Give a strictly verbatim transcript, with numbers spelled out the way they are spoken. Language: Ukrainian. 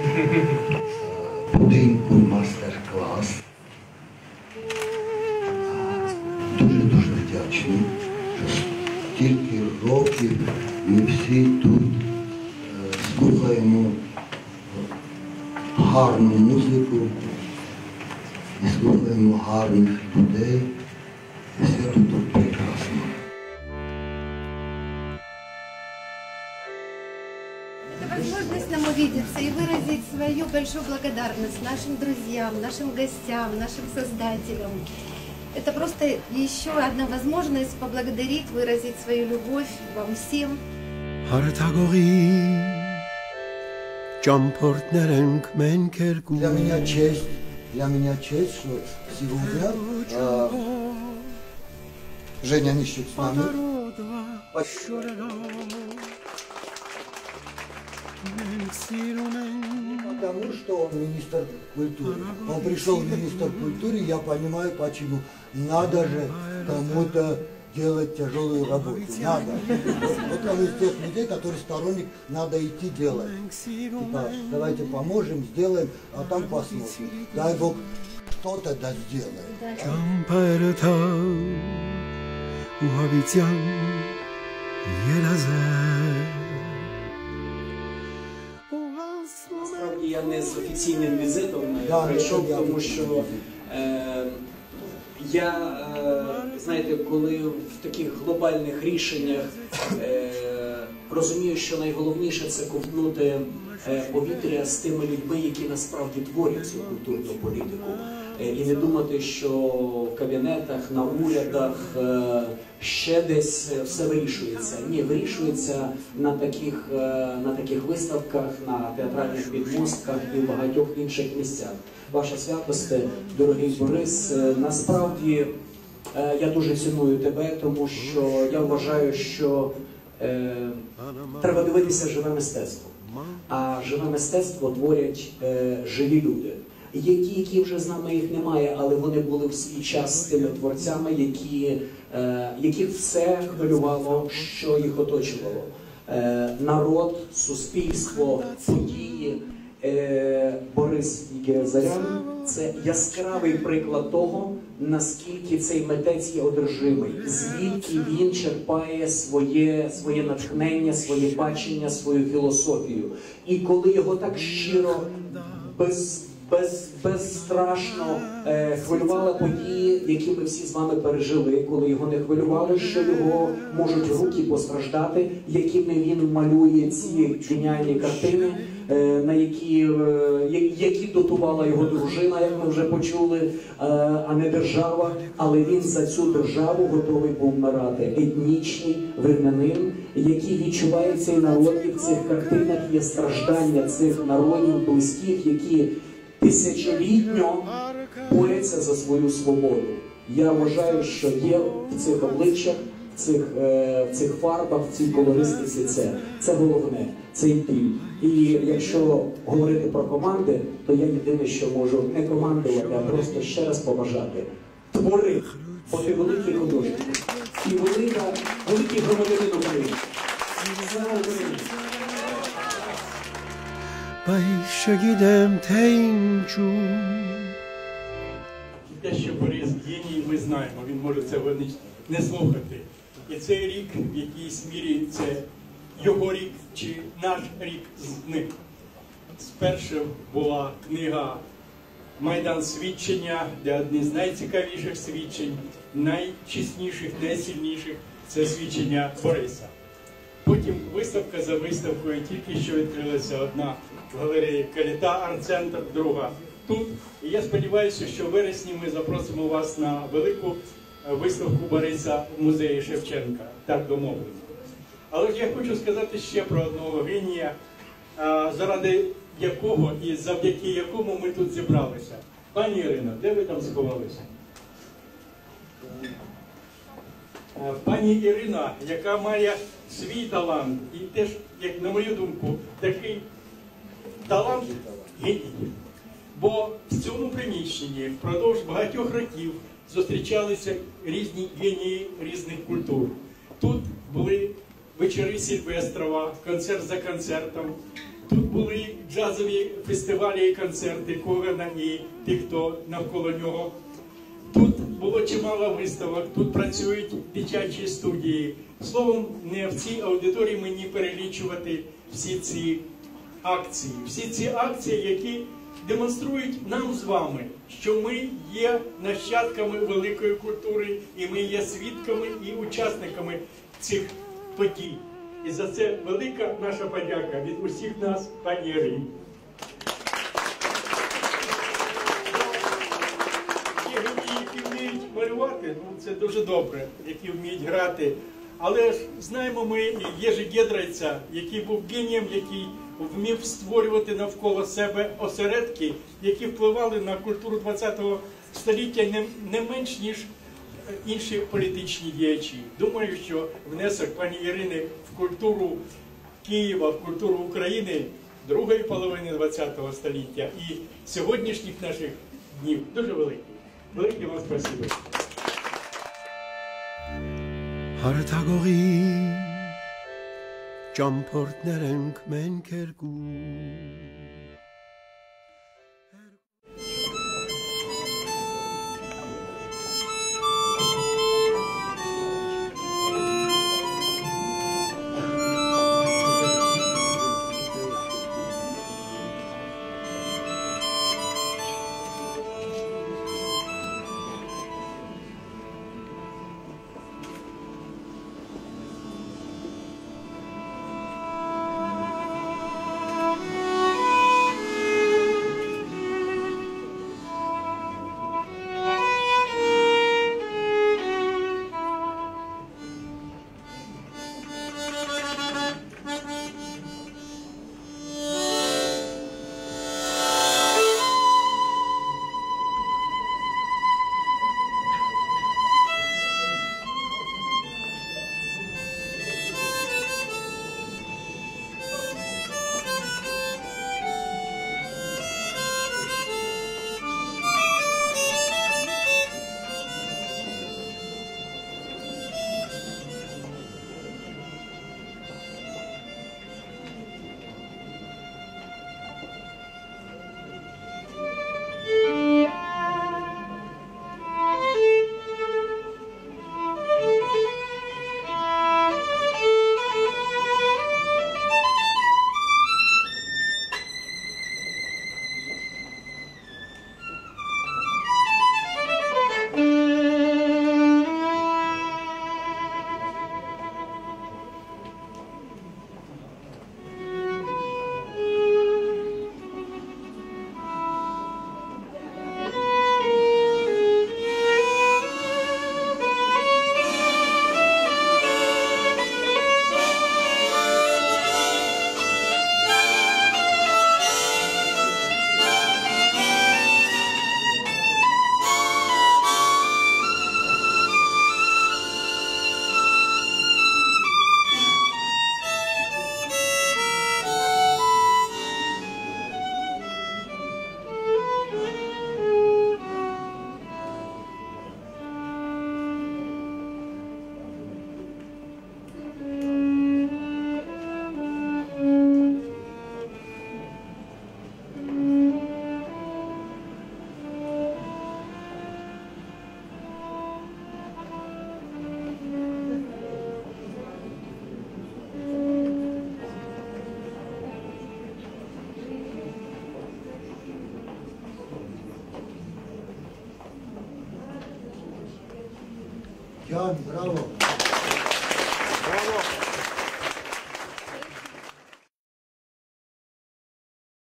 будинку мастер-клас. Дуже-дуже вдячний, що стільки років ми всі тут слухаємо гарну музику і слухаємо гарних людей. І все тут прекрасно. Это возможность нам увидеться и выразить свою большую благодарность нашим друзьям, нашим гостям, нашим создателям. Это просто еще одна возможность поблагодарить, выразить свою любовь вам всем. Для меня честь, для меня честь, что сегодня э, Женя Нищик с нами. Потому что он министр культуры. Он пришел министр культуры, я понимаю почему. Надо же кому-то делать тяжелую работу. Надо. Вот он из тех людей, которые сторонник, надо идти делать. Типа, давайте поможем, сделаем, а там посмотрим. Дай Бог, кто-то да сделает. Насправді я не з офіційним візитом прийшов, тому що е, я, е, знаєте, коли в таких глобальних рішеннях е, розумію, що найголовніше це ковтнути е, повітря з тими людьми, які насправді творять цю культурну політику. Е, і не думати, що в кабінетах, на урядах, е, ще десь все вирішується. Ні, вирішується на таких, е, на таких виставках, на театральних підмостках і в багатьох інших місцях. Ваша святосте, дорогий Борис, е, насправді е, я дуже ціную тебе, тому що я вважаю, що е, треба дивитися живе мистецтво. А живе мистецтво творять е, живі люди. Є ті, які вже з нами їх немає, але вони були в свій час тими творцями, які, е, яких все хвилювало, що їх оточувало. Е, народ, суспільство, події. Е, Борис Єгерезарян – це яскравий приклад того, наскільки цей митець є одержимий, звідки він черпає своє, своє натхнення, своє бачення, свою філософію. І коли його так щиро, без Без, безстрашно е, хвилювали події, які ми всі з вами пережили, коли його не хвилювали, що його можуть руки постраждати, якими він малює ці геніальні картини, е, на які, е, які дотувала його дружина, як ми вже почули, е, а не держава. Але він за цю державу готовий був вмирати. Етнічний вигнанин, який відчуває цей народ, і в цих картинах є страждання цих народів близьких, які тисячолітньо борються за свою свободу. Я вважаю, що є в цих обличчях, в цих, е, в цих фарбах, в цій колористиці це. Це головне, це біль. І якщо говорити про команди, то я єдине, що можу не командувати, а просто ще раз побажати. Твори, бо ти великий художник. І велика, великий громадянин України. Слава Україні! Те, що Борис геній, ми знаємо, він може це не слухати. І цей рік, в якійсь мірі, це його рік чи наш рік з ним. Спершу була книга «Майдан свідчення», де одні з найцікавіших свідчень, найчесніших, найсильніших – це свідчення Бориса. Потім виставка за виставкою, тільки що відкрилася одна в галереї Каліта арт-центр, друга тут. І я сподіваюся, що в вересні ми запросимо вас на велику виставку Бориса в музеї Шевченка. Так домовлено. Але ж я хочу сказати ще про одного генія, заради якого і завдяки якому ми тут зібралися. Пані Ірино, де ви там сховалися? Пані Ірина, яка має свій талант, і теж, як на мою думку, такий талант геній. Бо в цьому приміщенні впродовж багатьох років зустрічалися різні генії різних культур. Тут були вечори Сильвестрова, концерт за концертом. Тут були джазові фестивалі і концерти Когана і тих, хто навколо нього. Тут було чимало виставок, тут працюють дитячі студії. Словом, не в цій аудиторії мені перелічувати всі ці акції. Всі ці акції, які демонструють нам з вами, що ми є нащадками великої культури, і ми є свідками і учасниками цих подій. І за це велика наша подяка від усіх нас, пані Ірині. Які вміють малювати, ну це дуже добре, які вміють грати. Але ж знаємо ми і Єжи Гєдрайця, який був генієм, який вмів створювати навколо себе осередки, які впливали на культуру ХХ століття не, не менш, ніж інші політичні діячі. Думаю, що внесок пані Ірини в культуру Києва, в культуру України другої половини ХХ століття і сьогоднішніх наших днів дуже великий. Велике вам спасибо. Hartagori Jamport nerenk menkergu Jan, bravo. Bravo.